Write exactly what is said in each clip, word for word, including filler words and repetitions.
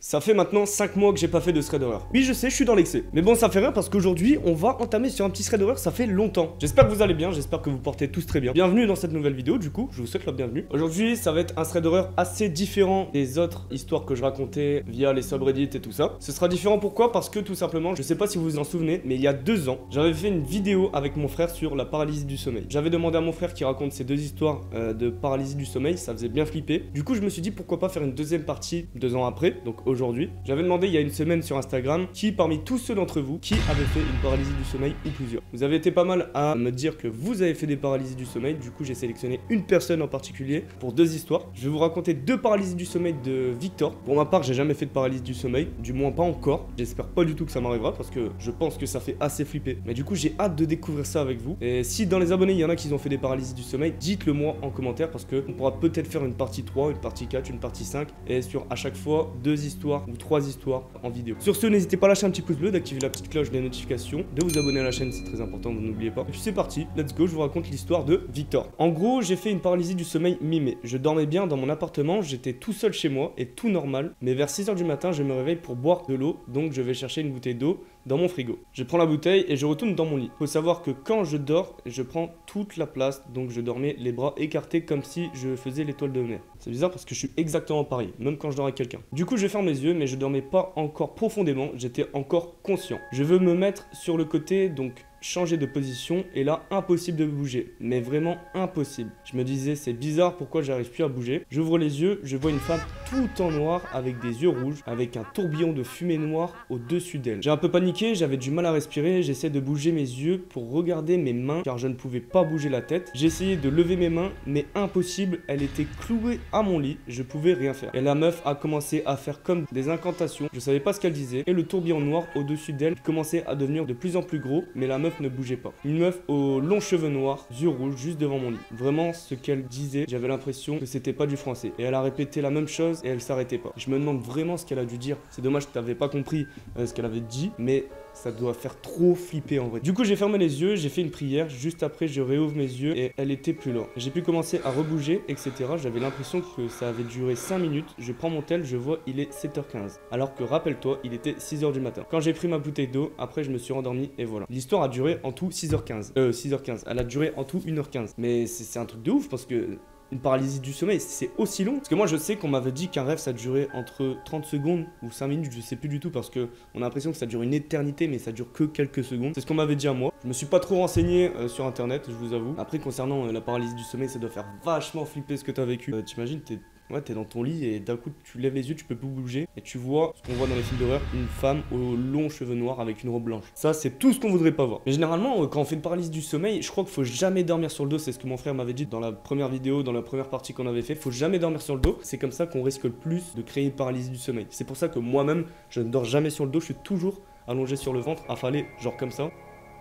Ça fait maintenant cinq mois que j'ai pas fait de thread horreur. Oui, je sais, je suis dans l'excès. Mais bon, ça fait rien parce qu'aujourd'hui, on va entamer sur un petit thread horreur, ça fait longtemps. J'espère que vous allez bien, j'espère que vous portez tous très bien. Bienvenue dans cette nouvelle vidéo, du coup, je vous souhaite la bienvenue. Aujourd'hui, ça va être un thread horreur assez différent des autres histoires que je racontais via les subreddits et tout ça. Ce sera différent pourquoi? Parce que tout simplement, je sais pas si vous vous en souvenez, mais il y a deux ans, j'avais fait une vidéo avec mon frère sur la paralysie du sommeil. J'avais demandé à mon frère qui raconte ces deux histoires euh, de paralysie du sommeil, ça faisait bien flipper. Du coup, je me suis dit pourquoi pas faire une deuxième partie deux ans après, donc aujourd'hui. J'avais demandé il y a une semaine sur Instagram qui parmi tous ceux d'entre vous qui avaient fait une paralysie du sommeil ou plusieurs. Vous avez été pas mal à me dire que vous avez fait des paralysies du sommeil, du coup j'ai sélectionné une personne en particulier pour deux histoires. Je vais vous raconter deux paralysies du sommeil de Victor. Pour ma part, j'ai jamais fait de paralysie du sommeil, du moins pas encore. J'espère pas du tout que ça m'arrivera parce que je pense que ça fait assez flipper. Mais du coup j'ai hâte de découvrir ça avec vous. Et si dans les abonnés il y en a qui ont fait des paralysies du sommeil, dites-le moi en commentaire parce que on pourra peut-être faire une partie trois, une partie quatre, une partie cinq et sur à chaque fois deux histoires ou trois histoires en vidéo. Sur ce, n'hésitez pas à lâcher un petit pouce bleu, d'activer la petite cloche des notifications, de vous abonner à la chaîne, c'est très important, vous n'oubliez pas. Et puis c'est parti, let's go, je vous raconte l'histoire de Victor. En gros, j'ai fait une paralysie du sommeil mi-mai. Je dormais bien dans mon appartement, j'étais tout seul chez moi et tout normal. Mais vers six heures du matin, je me réveille pour boire de l'eau, donc je vais chercher une bouteille d'eau dans mon frigo. Je prends la bouteille et je retourne dans mon lit. Faut savoir que quand je dors, je prends toute la place, donc je dormais les bras écartés comme si je faisais l'étoile de mer. C'est bizarre parce que je suis exactement pareil, même quand je dors avec quelqu'un. Du coup, je ferme les yeux, mais je dormais pas encore profondément, j'étais encore conscient. Je veux me mettre sur le côté, donc changer de position, et là, impossible de bouger, mais vraiment impossible. Je me disais, c'est bizarre, pourquoi j'arrive plus à bouger? J'ouvre les yeux, je vois une femme tout en noir, avec des yeux rouges, avec un tourbillon de fumée noire au-dessus d'elle. J'ai un peu paniqué, j'avais du mal à respirer, j'essaie de bouger mes yeux pour regarder mes mains, car je ne pouvais pas bouger la tête. J'ai essayé de lever mes mains, mais impossible, elle était clouée à mon lit, je pouvais rien faire. Et la meuf a commencé à faire comme des incantations, je savais pas ce qu'elle disait, et le tourbillon noir au-dessus d'elle commençait à devenir de plus en plus gros, mais la meuf ne bougeait pas. Une meuf aux longs cheveux noirs, yeux rouges, juste devant mon lit. Vraiment, ce qu'elle disait, j'avais l'impression que c'était pas du français. Et elle a répété la même chose et elle s'arrêtait pas. Je me demande vraiment ce qu'elle a dû dire. C'est dommage que t'avais pas compris euh, ce qu'elle avait dit, mais ça doit faire trop flipper en vrai. Du coup, j'ai fermé les yeux, j'ai fait une prière. Juste après, je réouvre mes yeux et elle était plus là. J'ai pu commencer à rebouger, et cetera. J'avais l'impression que ça avait duré cinq minutes. Je prends mon tel, je vois, il est sept heures quinze. Alors que, rappelle-toi, il était six heures du matin. Quand j'ai pris ma bouteille d'eau, après, je me suis rendormi et voilà. L'histoire a duré en tout six heures quinze. Euh, six heures quinze. Elle a duré en tout une heure quinze. Mais c'est un truc de ouf parce que une paralysie du sommeil, c'est aussi long. Parce que moi, je sais qu'on m'avait dit qu'un rêve, ça durait entre trente secondes ou cinq minutes, je sais plus du tout, parce que on a l'impression que ça dure une éternité, mais ça dure que quelques secondes. C'est ce qu'on m'avait dit à moi. Je me suis pas trop renseigné euh, sur internet, je vous avoue. Après, concernant euh, la paralysie du sommeil, ça doit faire vachement flipper ce que t'as vécu. Euh, T'imagines, t'es Ouais, t'es dans ton lit et d'un coup tu lèves les yeux, tu peux plus bouger et tu vois ce qu'on voit dans les films d'horreur, une femme aux longs cheveux noirs avec une robe blanche. Ça, c'est tout ce qu'on voudrait pas voir. Mais généralement, quand on fait une paralysie du sommeil, je crois qu'il faut jamais dormir sur le dos. C'est ce que mon frère m'avait dit dans la première vidéo, dans la première partie qu'on avait fait. Faut jamais dormir sur le dos. C'est comme ça qu'on risque le plus de créer une paralysie du sommeil. C'est pour ça que moi-même, je ne dors jamais sur le dos. Je suis toujours allongé sur le ventre, affalé, genre comme ça.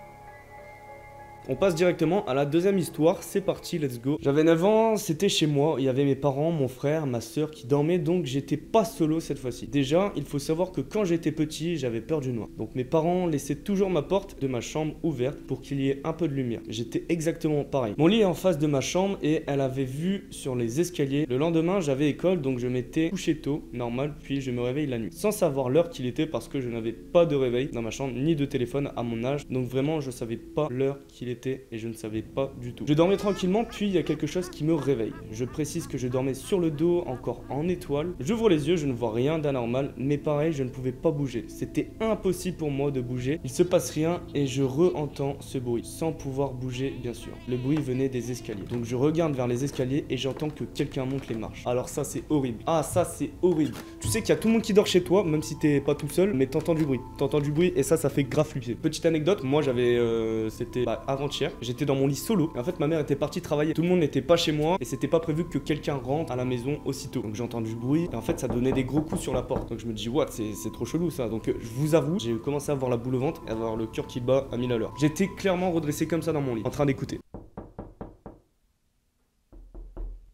On passe directement à la deuxième histoire, c'est parti, let's go. J'avais neuf ans, c'était chez moi, il y avait mes parents, mon frère, ma soeur qui dormaient, donc j'étais pas solo cette fois-ci. Déjà, il faut savoir que quand j'étais petit, j'avais peur du noir. Donc mes parents laissaient toujours ma porte de ma chambre ouverte pour qu'il y ait un peu de lumière. J'étais exactement pareil. Mon lit est en face de ma chambre et elle avait vu sur les escaliers. Le lendemain, j'avais école, donc je m'étais couché tôt, normal, puis je me réveille la nuit. Sans savoir l'heure qu'il était parce que je n'avais pas de réveil dans ma chambre, ni de téléphone à mon âge. Donc vraiment, je savais pas l'heure qu'il était et je ne savais pas du tout. Je dormais tranquillement, puis il y a quelque chose qui me réveille. Je précise que je dormais sur le dos, encore en étoile. J'ouvre les yeux, je ne vois rien d'anormal, mais pareil, je ne pouvais pas bouger. C'était impossible pour moi de bouger. Il se passe rien et je re-entends ce bruit, sans pouvoir bouger bien sûr. Le bruit venait des escaliers. Donc je regarde vers les escaliers et j'entends que quelqu'un monte les marches. Alors ça c'est horrible. Ah ça c'est horrible. Tu sais qu'il y a tout le monde qui dort chez toi, même si t'es pas tout seul, mais t'entends du bruit. T'entends du bruit et ça, ça fait grave flipper. Petite anecdote, moi j'avais, euh, c'était bah, avant-hier. J'étais dans mon lit solo. Et en fait, ma mère était partie travailler. Tout le monde n'était pas chez moi et c'était pas prévu que quelqu'un rentre à la maison aussitôt. Donc j'entends du bruit et en fait, ça donnait des gros coups sur la porte. Donc je me dis, what, c'est trop chelou ça. Donc euh, je vous avoue, j'ai commencé à avoir la boule au ventre et à avoir le cœur qui bat à mille à l'heure. J'étais clairement redressé comme ça dans mon lit, en train d'écouter.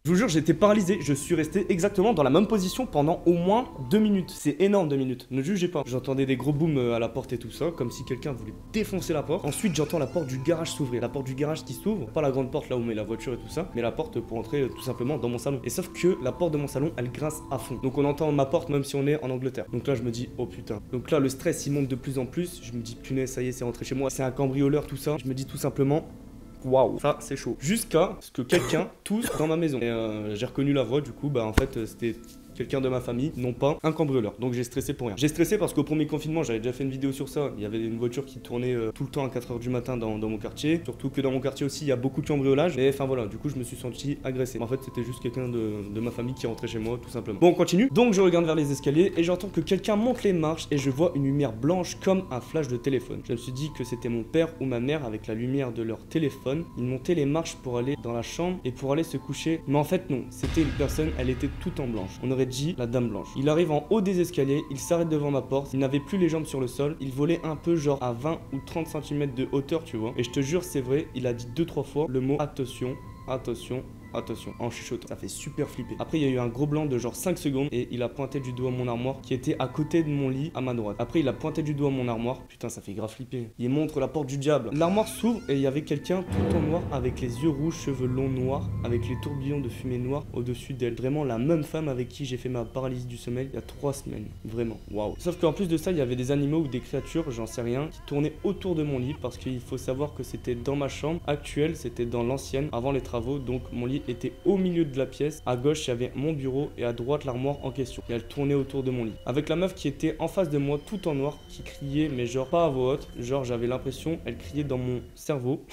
Je vous jure, j'étais paralysé, je suis resté exactement dans la même position pendant au moins deux minutes. C'est énorme deux minutes, ne jugez pas. J'entendais des gros booms à la porte et tout ça, comme si quelqu'un voulait défoncer la porte. Ensuite, j'entends la porte du garage s'ouvrir. La porte du garage qui s'ouvre, pas la grande porte là où on met la voiture et tout ça, mais la porte pour entrer tout simplement dans mon salon. Et sauf que la porte de mon salon, elle grince à fond. Donc on entend ma porte même si on est en Angleterre. Donc là, je me dis, oh putain. Donc là, le stress, il monte de plus en plus. Je me dis, punaise, ça y est, c'est rentré chez moi. C'est un cambrioleur, tout ça. Je me dis tout simplement, waouh, ça c'est chaud. Jusqu'à ce que quelqu'un tousse dans ma maison. Et euh, j'ai reconnu la voix, du coup, bah en fait, c'était quelqu'un de ma famille, non pas un cambrioleur. Donc j'ai stressé pour rien. J'ai stressé parce qu'au premier confinement, j'avais déjà fait une vidéo sur ça. Il y avait une voiture qui tournait euh, tout le temps à quatre heures du matin dans, dans mon quartier. Surtout que dans mon quartier aussi, il y a beaucoup de cambriolage. Et enfin voilà, du coup, je me suis senti agressé. En fait, c'était juste quelqu'un de, de ma famille qui rentrait chez moi, tout simplement. Bon, on continue. Donc je regarde vers les escaliers et j'entends que quelqu'un monte les marches et je vois une lumière blanche comme un flash de téléphone. Je me suis dit que c'était mon père ou ma mère avec la lumière de leur téléphone. Ils montaient les marches pour aller dans la chambre et pour aller se coucher. Mais en fait, non. C'était une personne, elle était toute en blanche. On aurait dit la dame blanche. Il arrive en haut des escaliers, il s'arrête devant ma porte, il n'avait plus les jambes sur le sol, il volait un peu genre à vingt ou trente centimètres de hauteur, tu vois. Et je te jure, c'est vrai, il a dit deux trois fois le mot attention, attention, attention, en chuchotant. Ça fait super flipper. Après, il y a eu un gros blanc de genre cinq secondes et il a pointé du doigt mon armoire qui était à côté de mon lit à ma droite. Après, il a pointé du doigt mon armoire. Putain, ça fait grave flipper. Il montre la porte du diable. L'armoire s'ouvre et il y avait quelqu'un tout en noir avec les yeux rouges, cheveux longs noirs, avec les tourbillons de fumée noire au-dessus d'elle. Vraiment la même femme avec qui j'ai fait ma paralysie du sommeil il y a trois semaines. Vraiment, waouh. Sauf qu'en plus de ça, il y avait des animaux ou des créatures, j'en sais rien, qui tournaient autour de mon lit parce qu'il faut savoir que c'était dans ma chambre actuelle, c'était dans l'ancienne avant les travaux. Donc mon lit était au milieu de la pièce. À gauche, il y avait mon bureau et à droite, l'armoire en question. Et elle tournait autour de mon lit. Avec la meuf qui était en face de moi, tout en noir, qui criait, mais genre pas à voix haute. Genre, j'avais l'impression, elle criait dans mon cerveau.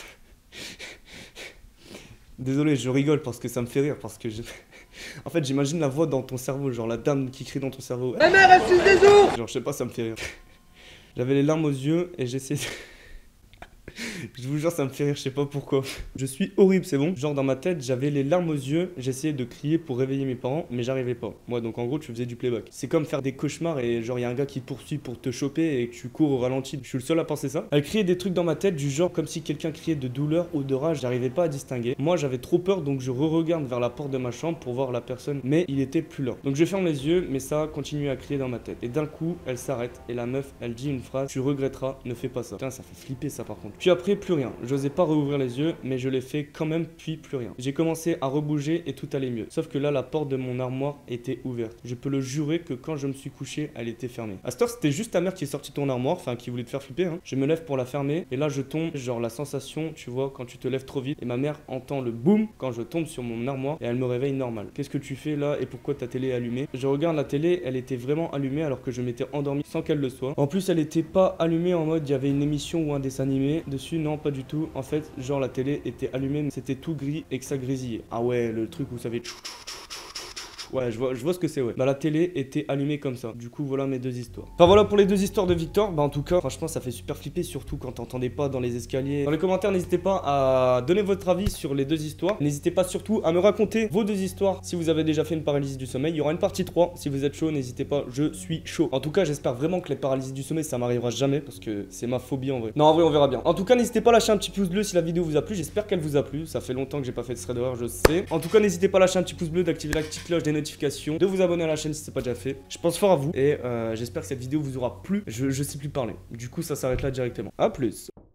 Désolé, je rigole parce que ça me fait rire. Parce que je... En fait, j'imagine la voix dans ton cerveau. Genre la dame qui crie dans ton cerveau. Ma mère, elle suce des os. Genre, je sais pas, ça me fait rire. J'avais les larmes aux yeux et j'essayais de... Je vous jure, ça me fait rire, je sais pas pourquoi. Je suis horrible, c'est bon. Genre dans ma tête, j'avais les larmes aux yeux, j'essayais de crier pour réveiller mes parents, mais j'arrivais pas. Moi, donc en gros, tu faisais du playback. C'est comme faire des cauchemars et genre il y a un gars qui te poursuit pour te choper et que tu cours au ralenti. Je suis le seul à penser ça. Elle criait des trucs dans ma tête du genre comme si quelqu'un criait de douleur ou de rage, j'arrivais pas à distinguer. Moi, j'avais trop peur, donc je re-regarde vers la porte de ma chambre pour voir la personne, mais il était plus là. Donc je ferme les yeux, mais ça continue à crier dans ma tête. Et d'un coup, elle s'arrête et la meuf, elle dit une phrase: tu regretteras, ne fais pas ça. Putain, ça fait flipper ça par contre. Puis après, plus rien. J'osais pas rouvrir les yeux, mais je l'ai fait quand même, puis plus rien. J'ai commencé à rebouger et tout allait mieux. Sauf que là, la porte de mon armoire était ouverte. Je peux le jurer que quand je me suis couché, elle était fermée. À cette heure, c'était juste ta mère qui est sortie de ton armoire, enfin qui voulait te faire flipper, hein. Je me lève pour la fermer et là je tombe, genre la sensation, tu vois, quand tu te lèves trop vite. Et ma mère entend le boum quand je tombe sur mon armoire et elle me réveille normal. Qu'est-ce que tu fais là et pourquoi ta télé est allumée? Je regarde la télé, elle était vraiment allumée alors que je m'étais endormi sans qu'elle le soit. En plus, elle était pas allumée en mode il y avait une émission ou un dessin animé dessus, non, pas du tout. En fait, genre la télé était allumée, mais c'était tout gris et que ça grésillait. Ah ouais, le truc où ça fait... Ouais, je vois, je vois ce que c'est, ouais. Bah, la télé était allumée comme ça. Du coup, voilà mes deux histoires. Enfin, voilà pour les deux histoires de Victor. Bah, en tout cas, franchement, ça fait super flipper, surtout quand t'entendais pas dans les escaliers. Dans les commentaires, n'hésitez pas à donner votre avis sur les deux histoires. N'hésitez pas surtout à me raconter vos deux histoires si vous avez déjà fait une paralysie du sommeil. Il y aura une partie trois. Si vous êtes chaud, n'hésitez pas, je suis chaud. En tout cas, j'espère vraiment que les paralysies du sommeil, ça m'arrivera jamais parce que c'est ma phobie en vrai. Non, en vrai, on verra bien. En tout cas, n'hésitez pas à lâcher un petit pouce bleu si la vidéo vous a plu. J'espère qu'elle vous a plu. Ça fait longtemps que j'ai pas fait de thread d'horreur, je sais. En tout cas, n'hésitez pas à lâcher un petit pouce bleu, d'activer la petite cloche des notifications, de vous abonner à la chaîne si c'est pas déjà fait. Je pense fort à vous et euh, j'espère que cette vidéo vous aura plu. Je, je sais plus parler. Du coup, ça s'arrête là directement. A plus.